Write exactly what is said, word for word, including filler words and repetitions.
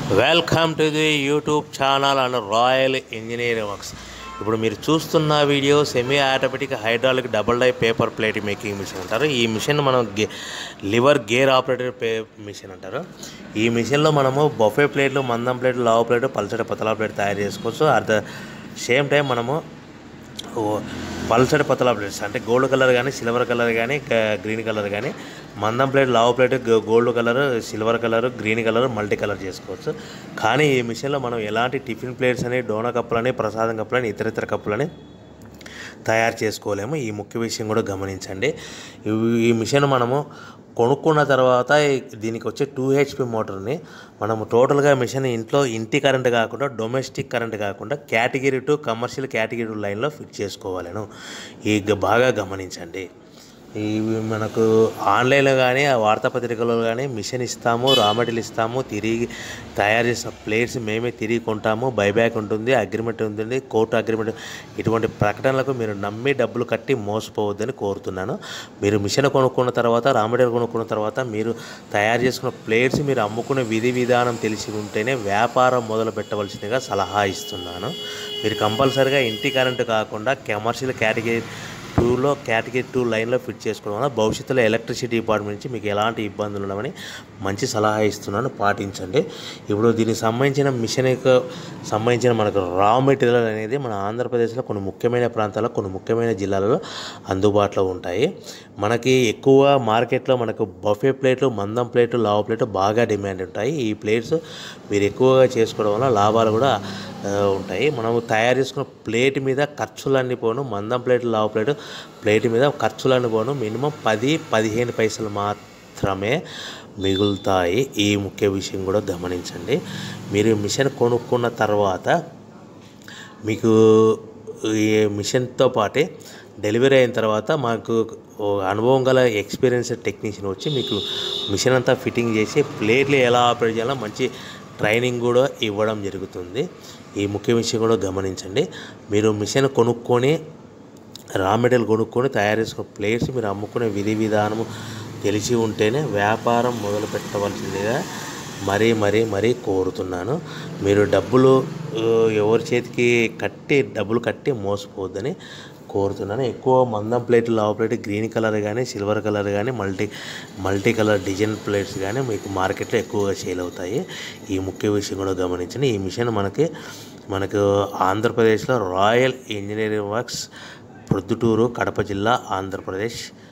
Welcome to the YouTube channel and royal engineering works. ఇప్పుడు మీరు చూస్తున్న video semi automatic hydraulic double die paper plate making machine అంటారు. ఈ machine మనం గే లివర్ గేర్ ఆపరేటెడ్ పే మిషన్ అంటారు. ఈ మిషన్లో మనము బఫే ప్లేట్లు, మందం ప్లేట్లు, లావు ప్లేట్, పల్చటి పతలా ప్లేట్ తయారు చేసుకోవచ్చు. అట్ ద సేమ్ టైం మనము పల్చటి పతలా ప్లేట్స్ అంటే గోల్డ్ కలర్ కానీ, సిల్వర్ కలర్ కానీ, గ్రీన్ కలర్ కానీ, మందం ప్లేట్, లావు plate, gold colour, silver colour, green colour, multi colour చేసుకోవచ్చు. కానీ ఈ మిషన్లో మనం ఎలాంటి టిఫిన్ ప్లేట్స్ అని, డోనా కప్పులని, ప్రసాదం కప్పులని, ఇతర ఇతర కప్పులని తయారు చేసుకోలేము. ఈ ముఖ్య విషయం కూడా గమనించండి. ఈ మిషన్ మనము కొనుక్కున్న తర్వాత దీనికి వచ్చే టూ హెచ్పి మోటార్ని మనము టోటల్గా మిషన్ ఇంట్లో ఇంటి కరెంట్ కాకుండా, డొమెస్టిక్ కరెంట్ కాకుండా కేటగిరీ టూ కమర్షియల్ కేటగిరీ లైన్లో ఫిట్ చేసుకోవాలను. ఈ బాగా గమనించండి. ఇవి మనకు ఆన్లైన్లో కానీ, వార్తాపత్రికలో కానీ మిషన్ ఇస్తాము, రా మెటీరియల్ ఇస్తాము, తిరిగి తయారు చేసిన ప్లేట్స్ మేమే తిరిగి కొంటాము, బైబ్యాక్ ఉంటుంది, అగ్రిమెంట్ ఉంటుంది, కోర్టు అగ్రిమెంట్. ఇటువంటి ప్రకటనలకు మీరు నమ్మి డబ్బులు కట్టి మోసపోవద్దని కోరుతున్నాను. మీరు మిషన్ కొనుక్కున్న తర్వాత, రా మెటీరియల్ కొనుక్కున్న తర్వాత మీరు తయారు చేసుకున్న ప్లేట్స్ మీరు అమ్ముకునే విధి విధానం తెలిసి ఉంటేనే వ్యాపారం మొదలు పెట్టవలసిందిగా సలహా ఇస్తున్నాను. మీరు కంపల్సరీగా ఇంటి కరెంటు కాకుండా కమర్షియల్ కేటగిరీ టూలో కేటగిరీ టూ లైన్లో ఫిట్ చేసుకోవడం వల్ల భవిష్యత్తులో ఎలక్ట్రిసిటీ డిపార్ట్మెంట్ నుంచి మీకు ఎలాంటి ఇబ్బందులు ఉండవని మంచి సలహా ఇస్తున్నాను, పాటించండి. ఇప్పుడు దీనికి సంబంధించిన మిషన్కి సంబంధించిన మనకు రా మెటీరియల్ అనేది మన ఆంధ్రప్రదేశ్లో కొన్ని ముఖ్యమైన ప్రాంతాల్లో, కొన్ని ముఖ్యమైన జిల్లాలలో అందుబాటులో ఉంటాయి. మనకి ఎక్కువ మార్కెట్లో మనకు బఫే ప్లేట్లు, మందం ప్లేట్లు, లావు ప్లేట్లు బాగా డిమాండ్ ఉంటాయి. ఈ ప్లేట్స్ మీరు ఎక్కువగా చేసుకోవడం వల్ల లాభాలు కూడా ఉంటాయి. మనము తయారు చేసుకున్న ప్లేట్ మీద ఖర్చులన్నీ పోను, మందం ప్లేట్, లావు ప్లేట్ ప్లేట్ మీద ఖర్చులన్నీ పోను మినిమం పది పదిహేను పైసలు మాత్రమే మిగులుతాయి. ఈ ముఖ్య విషయం కూడా గమనించండి. మీరు మిషన్ కొనుక్కున్న తర్వాత మీకు ఈ మిషన్తో పాటే డెలివరీ అయిన తర్వాత మాకు అనుభవం గల ఎక్స్పీరియన్స్ టెక్నీషియన్ వచ్చి మీకు మిషన్ అంతా ఫిట్టింగ్ చేసి ప్లేట్లు ఎలా ఆపరేట్ చేయాలో మంచి ట్రైనింగ్ కూడా ఇవ్వడం జరుగుతుంది. ఈ ముఖ్య విషయం కూడా గమనించండి. మీరు మిషన్ కొనుక్కొని, రా మెటీరియల్ కొనుక్కొని తయారు చేసుకున్న ప్లేట్స్ మీరు అమ్ముకునే విధి విధానము తెలిసి ఉంటేనే వ్యాపారం మొదలు పెట్టవలసిందిగా మరీ మరీ మరీ కోరుతున్నాను. మీరు డబ్బులు ఎవరి చేతికి కట్టి డబ్బులు కట్టి మోసపోవద్దని కోరుతున్నాను. ఎక్కువ మందం ప్లేట్, లావు ప్లేట్, గ్రీన్ కలర్ కానీ, సిల్వర్ కలర్ కానీ, multi multi colour design plates కానీ మీకు మార్కెట్లో ఎక్కువగా సేల్ అవుతాయి. ఈ ముఖ్య విషయం కూడా గమనించండి. ఈ మిషన్ మనకి మనకు ఆంధ్రప్రదేశ్లో royal engineering works, Proddatur, Kadapa జిల్లా, ఆంధ్రప్రదేశ్